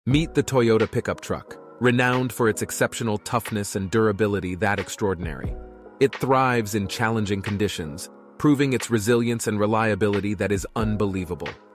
Meet the Toyota pickup truck, renowned for its exceptional toughness and durability that extraordinary. It thrives in challenging conditions, proving its resilience and reliability that is unbelievable.